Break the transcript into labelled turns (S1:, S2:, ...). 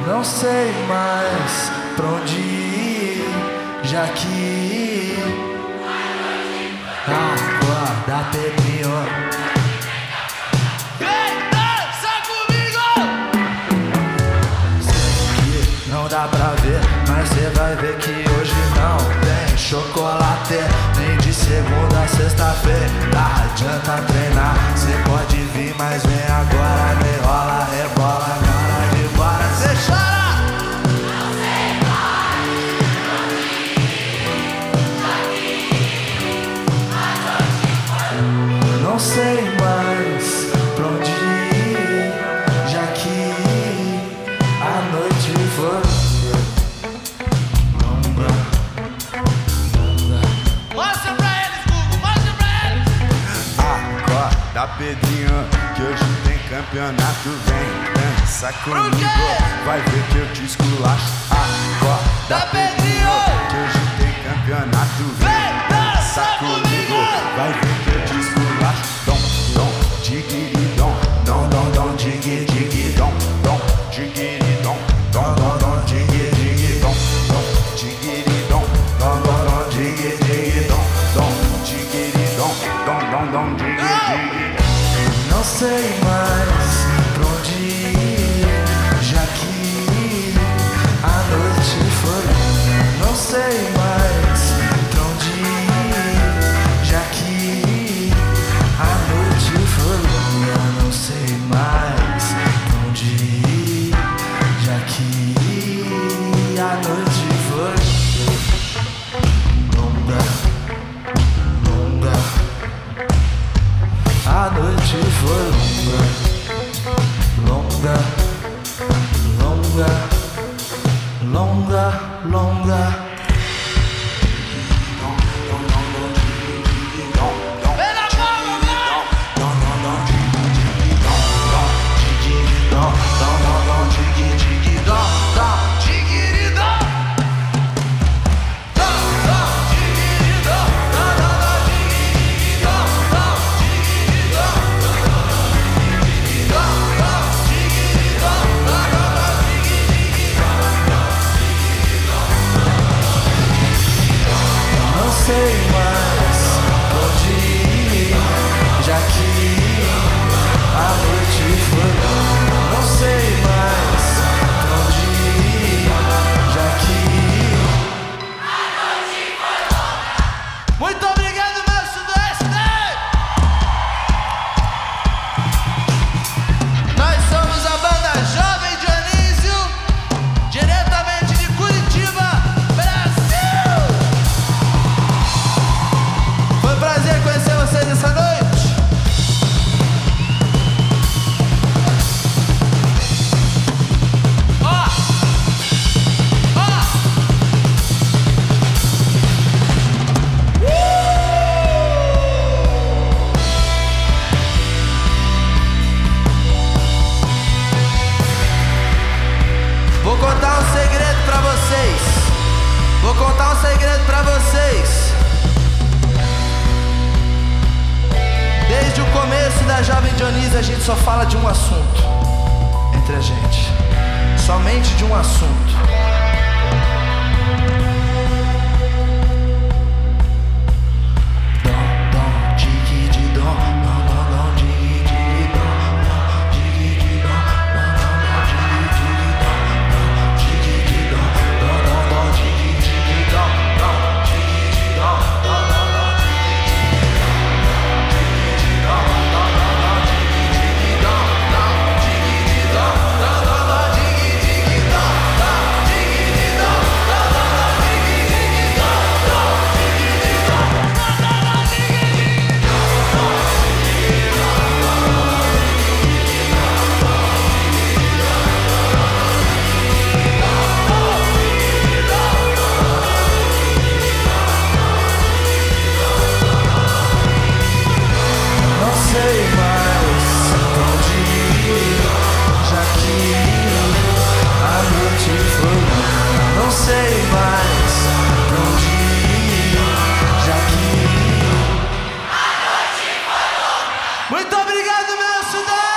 S1: Não sei mais pra onde ir, já que acorda, Pedrinho.
S2: Vem, dança comigo!
S1: Sei que não dá pra ver, mas cê vai ver que hoje não tem chocolate, nem de segunda a sexta-feira. Adianta treinar, cê pode vir, mas vem agora, me rola, rebola, na hora de bora, cê chora! Não sei mais pra onde ir, já que a noite foi longa.
S2: Mostra pra eles, Google, mostra pra eles!
S3: Acorda, Pedrinho, que hoje tem campeonato. Vem, dança comigo, vai ver que eu te esculacho. Acorda, Pedrinho, que hoje tem campeonato. Vem, dança comigo, vai ver que eu te esculacho. Dom, dom, digiri, dom, dom, dom, dom, digiri, digiri, dom, dom, digiri, dom, dom, dom, dom, digiri, digiri, dom, dom, digiri, dom, dom, dom, dom, digiri, digiri, dom, dom, digiri, dom, dom, dom, dom, digiri, digiri.
S1: Não sei mais pra onde ir, já que a noite foi longa. Não sei mais pra onde ir, já que a noite foi longa. Não sei mais pra onde ir, já que a noite foi longa, longa. A noite foi longa, longa, longa, longa, longa. Não sei mais onde ir, já que a noite foi longa. Não sei mais onde ir, já que
S2: A noite foi longa! Muito obrigado, MEO Sudoeste! Nós somos a banda Jovem Dionísio, diretamente de Curitiba, Brasil! Foi um prazer conhecer vocês essa noite. Ó, ó. Vou contar um segredo pra vocês. Vou contar um segredo pra vocês. Desde o começo da Jovem Dionísio a gente só fala de um assunto entre a gente. Somente de um assunto. Dom, dom, digidi, dom, dom, dom, dom, digidi, dom, dom, digidi, dom, dom, dom, dom, digidi, dom, dom, digidi, dom, dom, dom, dom, digidi, dom, dom, digidi, dom, dom, dom, dom, não sei mais onde ir, já que a noite foi longa. Não sei mais onde ir, já que a noite foi longa. Muito obrigado, MEO Sudoeste!